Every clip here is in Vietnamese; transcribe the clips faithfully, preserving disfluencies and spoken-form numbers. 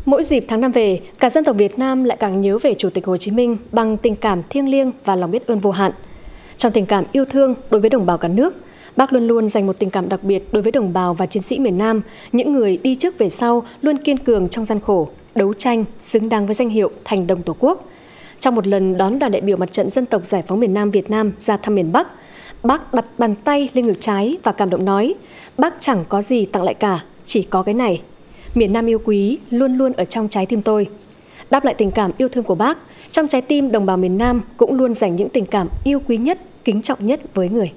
Mỗi dịp tháng năm về, cả dân tộc Việt Nam lại càng nhớ về Chủ tịch Hồ Chí Minh bằng tình cảm thiêng liêng và lòng biết ơn vô hạn. Trong tình cảm yêu thương đối với đồng bào cả nước, Bác luôn luôn dành một tình cảm đặc biệt đối với đồng bào và chiến sĩ miền Nam, những người đi trước về sau luôn kiên cường trong gian khổ, đấu tranh, xứng đáng với danh hiệu Thành đồng Tổ quốc. Trong một lần đón đoàn đại biểu Mặt trận Dân tộc Giải phóng miền Nam Việt Nam ra thăm miền Bắc, Bác đặt bàn tay lên ngực trái và cảm động nói: "Bác chẳng có gì tặng lại cả, chỉ có cái này. Miền Nam yêu quý luôn luôn ở trong trái tim tôi." Đáp lại tình cảm yêu thương của Bác, trong trái tim đồng bào miền Nam cũng luôn dành những tình cảm yêu quý nhất, kính trọng nhất với người.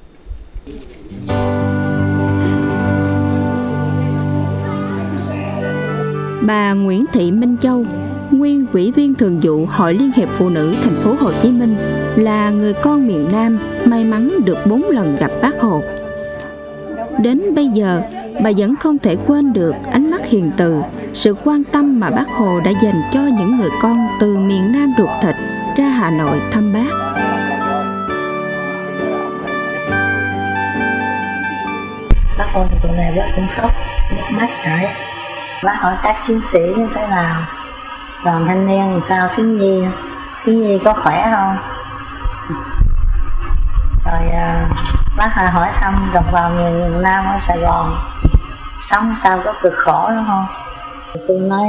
Bà Nguyễn Thị Minh Châu, nguyên Ủy viên Thường vụ Hội Liên hiệp Phụ nữ Thành phố Hồ Chí Minh, là người con miền Nam may mắn được bốn lần gặp Bác Hồ. Đến bây giờ, bà vẫn không thể quên được ánh mắt hiền từ, sự quan tâm mà Bác Hồ đã dành cho những người con từ miền Nam ruột thịt ra Hà Nội thăm Bác. Bác Hồ thì tuần này bác cũng khóc, nước mắt chảy. Bác hỏi các chiến sĩ như thế nào, đoàn thanh niên làm sao, thiếu nhi, thiếu nhi có khỏe không? Rồi bác hỏi thăm đồng bào miền Nam ở Sài Gòn sống sao, có cực khổ đúng không? Tôi nói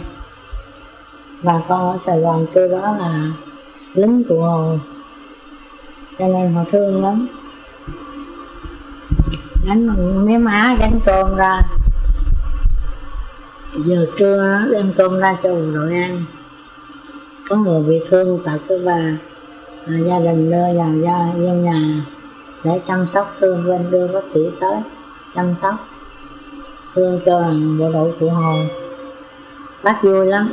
bà con ở Sài Gòn tôi đó là lính của Hồ, cho nên họ thương lắm. Gánh miếng má, gánh cơm ra, giờ trưa đem cơm ra cho bộ đội ăn. Có người bị thương tại cái bà à, gia đình đưa vào gia dân nhà để chăm sóc thương bên, đưa bác sĩ tới chăm sóc thương cho bộ đội của Hồ. Bác vui lắm.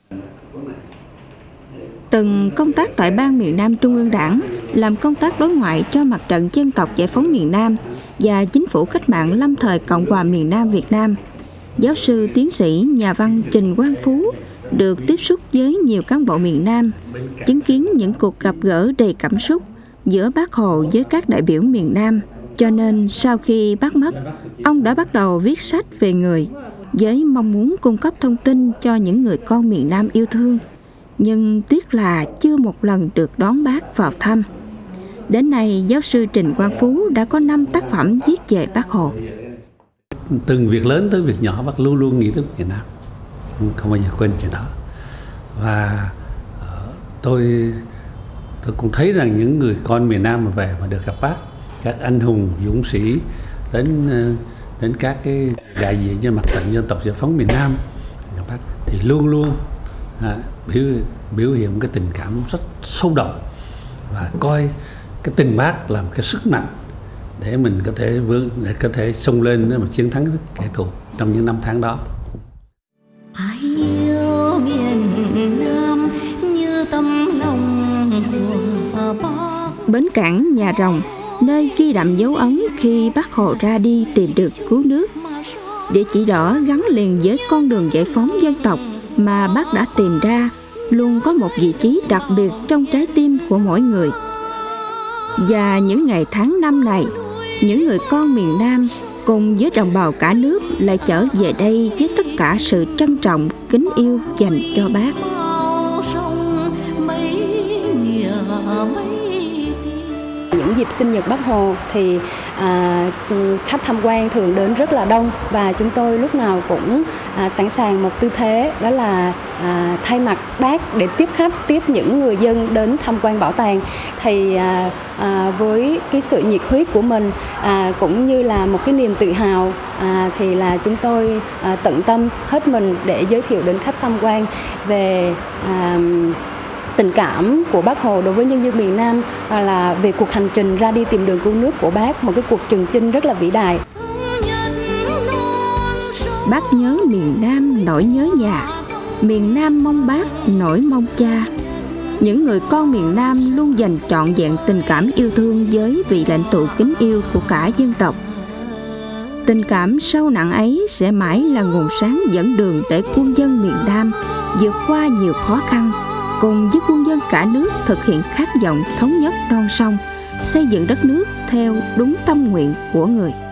Từng công tác tại Ban miền Nam Trung ương Đảng, làm công tác đối ngoại cho Mặt trận Dân tộc Giải phóng miền Nam và Chính phủ Cách mạng lâm thời Cộng hòa miền Nam Việt Nam, giáo sư tiến sĩ nhà văn Trình Quang Phú được tiếp xúc với nhiều cán bộ miền Nam, chứng kiến những cuộc gặp gỡ đầy cảm xúc giữa Bác Hồ với các đại biểu miền Nam. Cho nên sau khi Bác mất, ông đã bắt đầu viết sách về người, với mong muốn cung cấp thông tin cho những người con miền Nam yêu thương. Nhưng tiếc là chưa một lần được đón Bác vào thăm. Đến nay, giáo sư Trình Quang Phú đã có năm tác phẩm viết về Bác Hồ. Từng việc lớn tới việc nhỏ, Bác luôn luôn nghĩ tới miền Nam, không bao giờ quên chuyện đó. Và uh, tôi tôi cũng thấy rằng những người con miền Nam mà về mà được gặp Bác, các anh hùng dũng sĩ đến uh, đến các cái đại diện cho Mặt trận Dân tộc Giải phóng miền Nam gặp Bác thì luôn luôn uh, biểu biểu hiện cái tình cảm rất sâu đậm và coi cái tình Bác làm cái sức mạnh để mình có thể vươn, để có thể xông lên để mà chiến thắng kẻ thù trong những năm tháng đó. Ai yêu miền Nam như tấm lòng của Bác. Bến cảng Nhà Rồng, nơi ghi đậm dấu ấn khi Bác Hồ ra đi tìm được cứu nước. Địa chỉ đỏ gắn liền với con đường giải phóng dân tộc mà Bác đã tìm ra, luôn có một vị trí đặc biệt trong trái tim của mỗi người. Và những ngày tháng năm này, những người con miền Nam cùng với đồng bào cả nước lại trở về đây với tất cả sự trân trọng, kính yêu dành cho Bác. Những dịp sinh nhật Bác Hồ thì à, khách tham quan thường đến rất là đông, và chúng tôi lúc nào cũng à, sẵn sàng một tư thế, đó là à, thay mặt Bác để tiếp khách, tiếp những người dân đến tham quan bảo tàng. Thì à, à, với cái sự nhiệt huyết của mình à, cũng như là một cái niềm tự hào à, thì là chúng tôi à, tận tâm hết mình để giới thiệu đến khách tham quan về à, tình cảm của Bác Hồ đối với nhân dân miền Nam, là về cuộc hành trình ra đi tìm đường cứu nước của Bác, một cái cuộc trường chinh rất là vĩ đại. Bác nhớ miền Nam nỗi nhớ nhà, miền Nam mong Bác nỗi mong cha. Những người con miền Nam luôn dành trọn vẹn tình cảm yêu thương với vị lãnh tụ kính yêu của cả dân tộc. Tình cảm sâu nặng ấy sẽ mãi là nguồn sáng dẫn đường để quân dân miền Nam vượt qua nhiều khó khăn, cùng với quân dân cả nước thực hiện khát vọng thống nhất non sông, xây dựng đất nước theo đúng tâm nguyện của người.